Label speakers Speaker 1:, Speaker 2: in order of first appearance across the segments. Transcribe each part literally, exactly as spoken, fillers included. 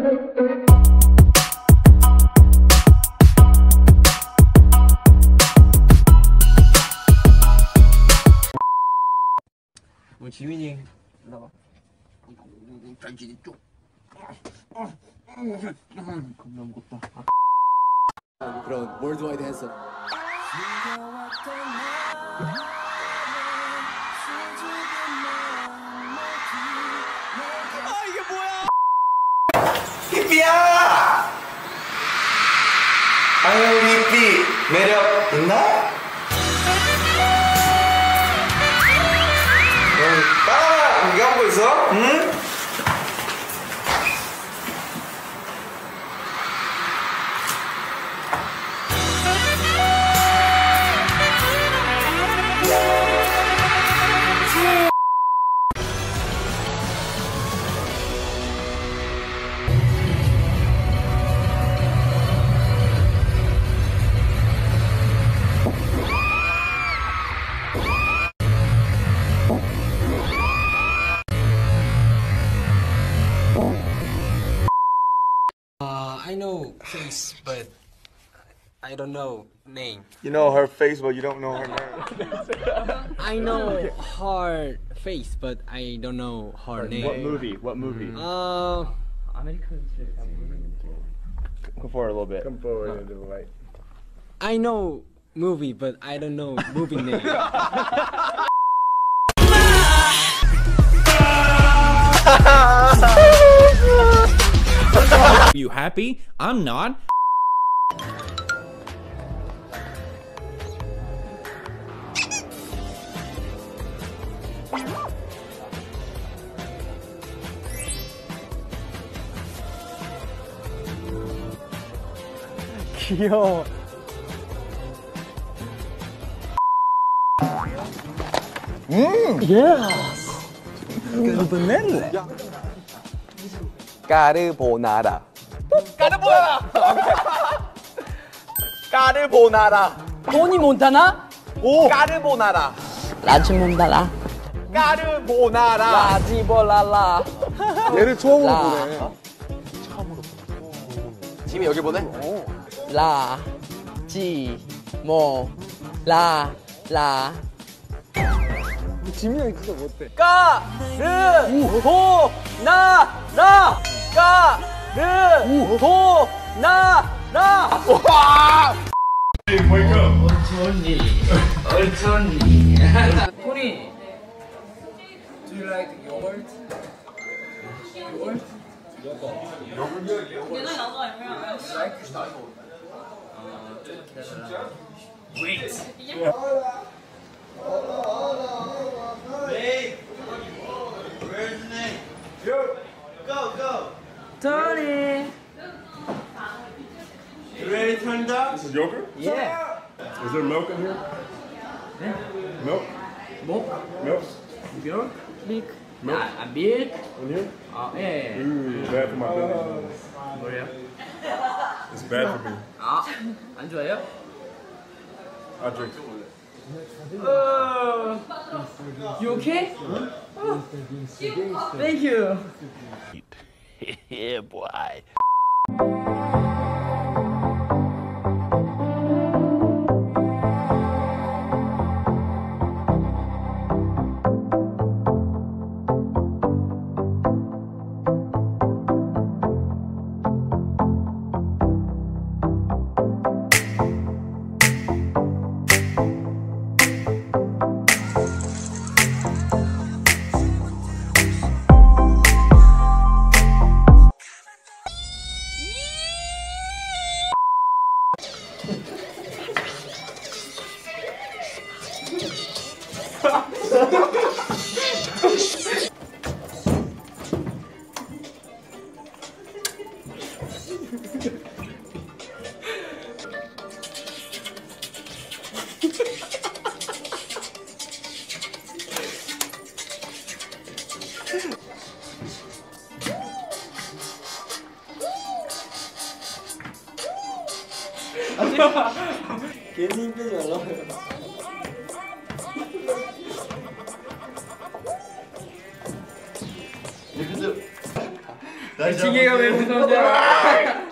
Speaker 1: 뭐 지민이 나봐. 짠지리 쪽. 겁나 무겁다.
Speaker 2: 그런 월드와이드 핸섬.
Speaker 1: 아 이게 뭐야? 삐삐야! 아유 삐삐 매력 있나? 따라와! 이게 하고 있어? 응?
Speaker 3: I know face, but I don't know name.
Speaker 1: You know her face, but you don't know her name.
Speaker 3: I know her face, but I don't know her name.
Speaker 4: What movie? What movie?
Speaker 3: Uh,
Speaker 4: Come forward a little bit. Come forward into the light.
Speaker 3: I know movie, but I don't know movie name.
Speaker 5: You happy? I'm not.
Speaker 4: 귀여워. 음. Yes.
Speaker 2: 까르보나라.
Speaker 1: 까르보나라! 까르보나라.
Speaker 6: 토니 몬타나?
Speaker 1: 오! 까르보나라.
Speaker 6: 라지 몬타나?
Speaker 1: 까르보나라.
Speaker 6: 라지볼라라.
Speaker 2: 얘를 처음으로
Speaker 6: 라.
Speaker 2: 보네. 지금 여기 보네?
Speaker 6: 라. 지. 모. 라. 라.
Speaker 2: 지민이 형이 진짜 못해.
Speaker 6: 까. 르. 보. 나. 라. 까. 르. 보. 나. 라.
Speaker 1: 와!
Speaker 6: 어쩐지. 어쩐지. 토니. Do you like yogurt? Yogurt? Wait.
Speaker 1: Go, go!
Speaker 6: Tony.
Speaker 1: You ready to turn it up?
Speaker 4: This is yogurt?
Speaker 6: Yeah.
Speaker 4: Is there milk in here?
Speaker 6: Yeah.
Speaker 4: Milk?
Speaker 6: Milk.
Speaker 4: Milk?
Speaker 6: Milk. Milk.
Speaker 4: Milk?
Speaker 6: 아, 아, milk.
Speaker 4: In here?
Speaker 6: 아, 예.
Speaker 4: Ooh, bad for my belly.
Speaker 6: 뭐래요?
Speaker 4: It's bad for me.
Speaker 6: 아, 안 좋아요?
Speaker 4: I drink.
Speaker 6: Uh, you okay? Oh, thank you.
Speaker 5: Yeah, boy.
Speaker 6: 괜히 힘들지 말라고요. 징계가 왜 무섭냐?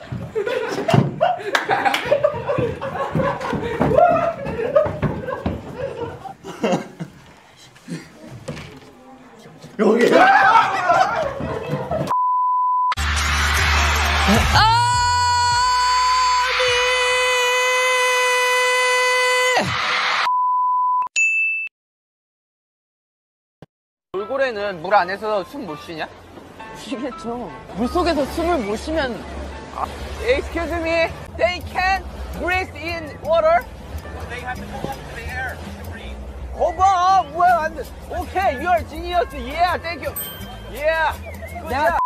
Speaker 1: 여기.
Speaker 2: 돌고래는 물 안에서 숨 못 쉬냐?
Speaker 7: 쉬겠죠. 물 속에서 숨을 못 쉬면.
Speaker 2: Excuse me, they can't breathe in water? They have to go up to the air to breathe. 거봐, 뭐야, 안 돼. Okay, you are genius. Yeah, thank you. Yeah. Good job.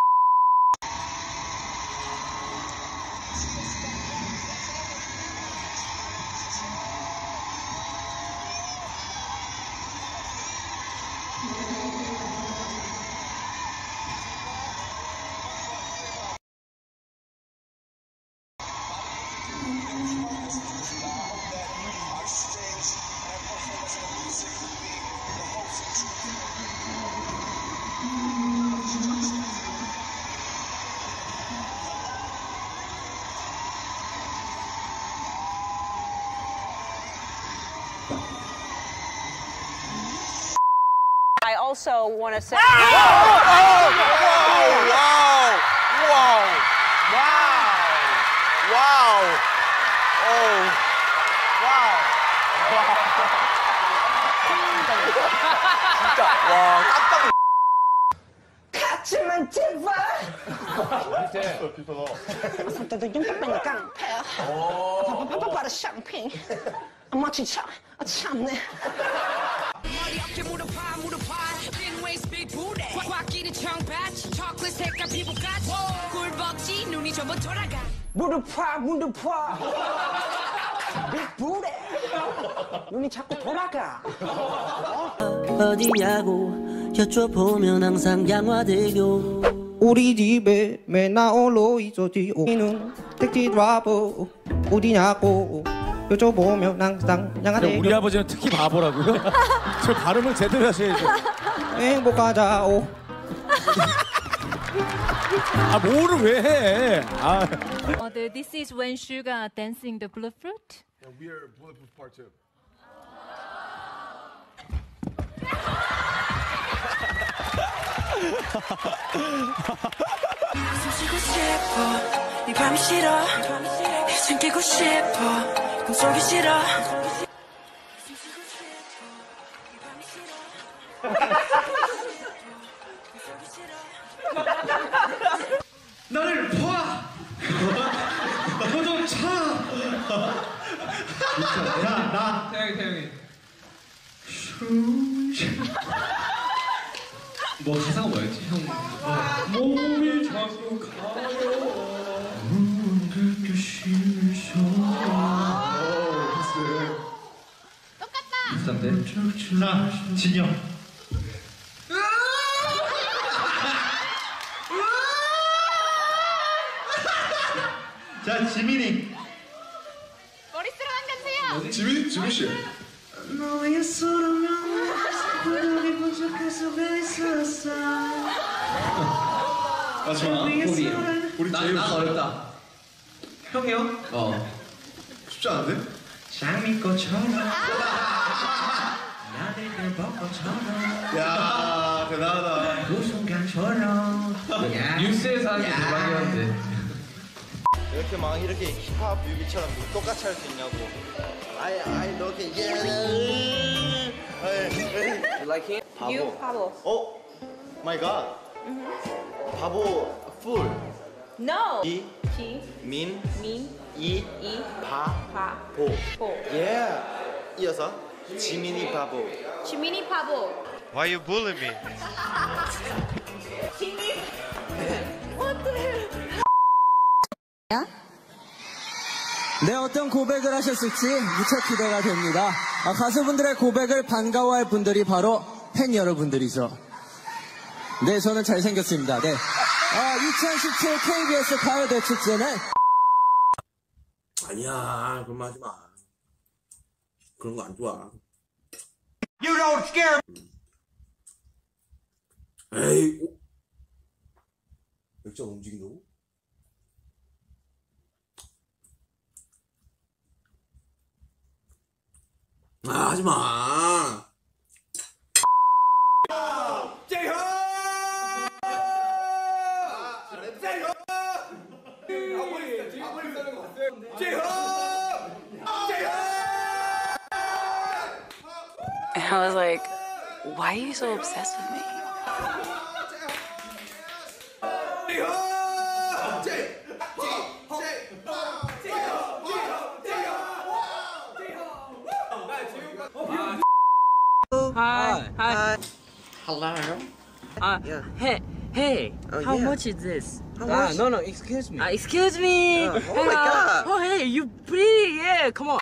Speaker 7: I also want to say.
Speaker 2: Wow! Wow! Wow! Wow! Wow! Oh! Wow! 진짜 와 깜짝.
Speaker 7: 같이만 제발. 손때도 용감한 깡패. 파파파파파라 샴페인. 멋지죠? 참네.
Speaker 8: 머리 어깨 무릎파 무릎파 빈 웨이스 빅 부대 꽉 끼는 청바지 초콜릿 색깔 피부까지 꿀벅지 눈이 전부 돌아가
Speaker 7: 무릎파 무릎파 빅부대 눈이 자꾸 돌아가.
Speaker 9: 어디냐고 여쭤보면 항상 양화대교.
Speaker 10: 우리 집에 맨날 홀로 있었지. 오이는 택시 드라이버 어디냐고 여쭤보면 항상 양화대교.
Speaker 11: 우리 아버지는 특히 바보라고요? 저 발음을 제대로 하셔야죠.
Speaker 10: 행복하자. 오.
Speaker 11: 아 뭐를 왜 해? 아.
Speaker 12: Uh, the, this is when Suga dancing the blue fruit.
Speaker 4: Yeah, we are Bulletproof Part Two.
Speaker 8: 숨 쉬고 싶어 이 밤이 싫어 숨 끼고 싶어 꿈속이 싫어 숨 쉬고 싶어 이 밤이 싫어 꿈속이 싫어
Speaker 13: 나를 봐! 너좀 차! 야, 나.
Speaker 6: 태영이, 태영이.
Speaker 13: 뭐, 가사가 뭐였지? 형. 몸이 자꾸 가려워. 그렇게 싫어. 똑같다! 비슷한데? 자, 진영. 자, 지민이.
Speaker 8: 머리 쓰러 당겨주세요
Speaker 4: 지민, 지민 씨.
Speaker 13: 너의 손으면 부담이 부족해서 왜 있었어. 마지막 우리 우리 제일 어렵다. 형이요? 어 쉽지 않은데? 장미꽃처럼 나들들 벚꽃처럼 야 대단하다. 그 순간처럼
Speaker 6: 뉴스에서 하는 게 대박이었는데.
Speaker 2: 이렇게 막 이렇게 힙합 뮤비처럼 똑같이 할 수 있냐고. 아이 아이 이렇게 예. You like him? 바보.
Speaker 7: You 바보.
Speaker 2: 어? My God. 바보 full.
Speaker 7: No.
Speaker 2: 이
Speaker 7: 지
Speaker 2: 민
Speaker 7: 민
Speaker 2: 이
Speaker 7: 이
Speaker 2: 바
Speaker 7: 바
Speaker 2: 보.
Speaker 7: 보.
Speaker 2: Yeah. 이어서 지민이 바보.
Speaker 7: 지민이 바보.
Speaker 1: Why you bully me?
Speaker 7: 지민. What the hell?
Speaker 9: 네, 어떤 고백을 하셨을지 무척 기대가 됩니다. 아, 가수분들의 고백을 반가워할 분들이 바로 팬 여러분들이죠. 네, 저는 잘생겼습니다. 네. 아, 이천십칠 케이비에스 가요대 축제는
Speaker 5: 아니야, 그런 말 하지 마. 그런 거 안 좋아.
Speaker 1: You don't scare me.
Speaker 5: 에이, 맥주 안 움직인다고? 아, 하지마.
Speaker 13: 제이홉! 제이홉! 제이홉!
Speaker 14: And I was like, why are you so obsessed with me?
Speaker 15: Hi, hi.
Speaker 3: Hello.
Speaker 15: Uh,
Speaker 3: Yeah.
Speaker 15: Hey, hey.
Speaker 3: Oh,
Speaker 15: how
Speaker 3: yeah.
Speaker 15: much is this?
Speaker 3: How Ah, much? no, no, excuse me.
Speaker 15: Uh, excuse me.
Speaker 3: Uh, oh my
Speaker 15: Uh,
Speaker 3: God.
Speaker 15: Oh, hey, you pretty. Yeah, come on.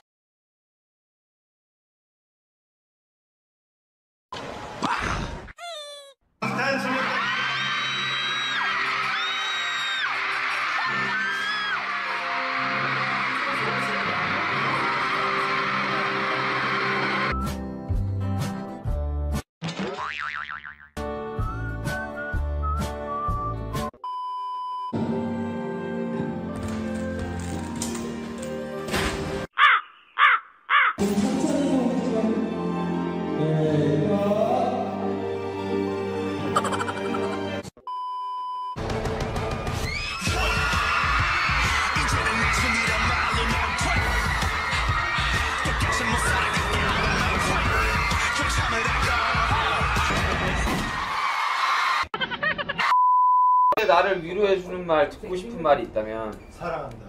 Speaker 2: 나를 위로해주는 말, 듣고 싶은 말이 있다면
Speaker 13: 사랑한다.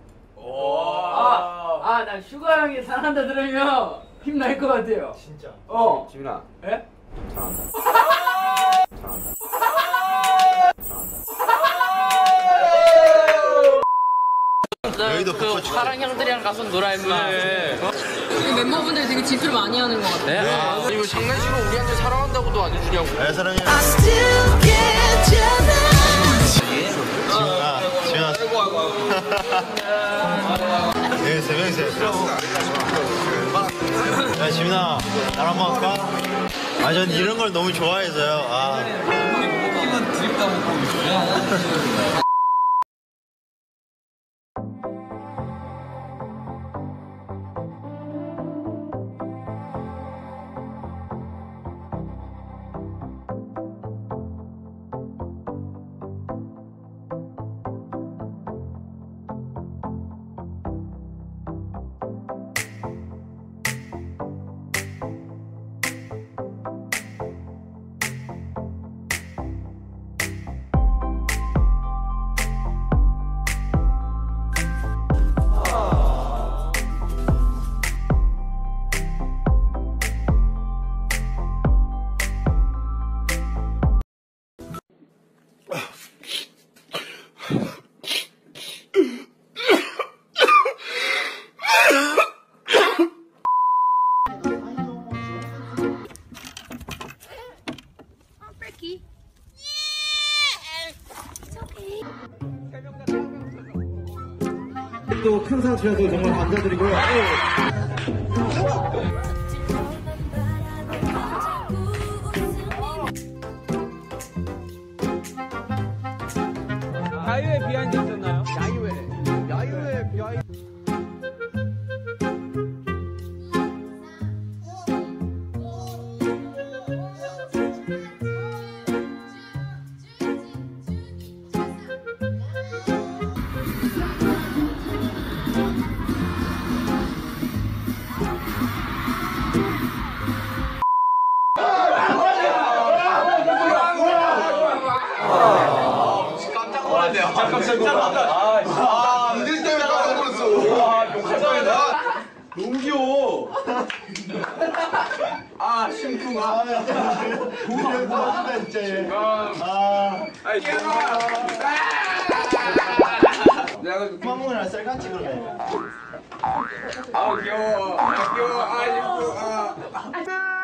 Speaker 15: 아, 아, 나 슈가 형이 사랑한다 들으면 힘날 것 같아요.
Speaker 13: 진짜.
Speaker 2: 어 지민아
Speaker 15: 예?
Speaker 2: 사랑한다. 사랑한다.
Speaker 15: 여기도 그 파랑 형들이랑 가서 놀아 임마.
Speaker 7: 멤버분들 되게 질투를 많이 하는 것 같아요.
Speaker 2: 네? 아니 왜 장난치고 우리한테 사랑한다고도 안 해주냐고.
Speaker 13: 네, 사랑해.
Speaker 8: I still get
Speaker 13: 지민아, 지민아. 네, 세 명이서 야, 지민아, 나랑 한번 할까? 아, 전 이런 걸 너무 좋아해서요. 아. 먹기만 드립다 먹고. 또 큰 상 주셔서 정말 감사드리고요.
Speaker 2: 야유회 비하인드 있었나요? 야유회. 야유회 비하인드.
Speaker 13: 진짜 깜짝 아, 니들 때문에 깜짝 놀랐어. 아, 감사합니다. 너무 귀여워. 아, 심쿵아. 고맙다, 진짜. 아, 아이, 귀여워. 내가 구멍을 쌀같이 그러네. 아, 귀여워. 아, 귀여워. 아, 예뻐. 아.